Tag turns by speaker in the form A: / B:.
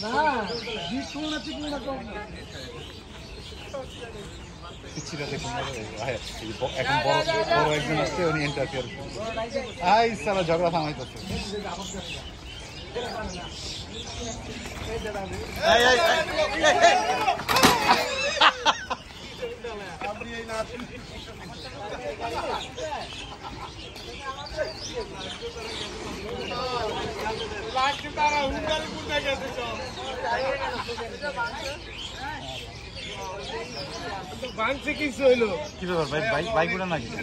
A: পিচ্ছিটা দেখুন এখন বড় বড় একজন আসছে উনি ইন্টারফিয়ার আই সালা ঝগড়া থামাইতেছে
B: কি ব্যাপার ভাই বাইক উঠা নাকি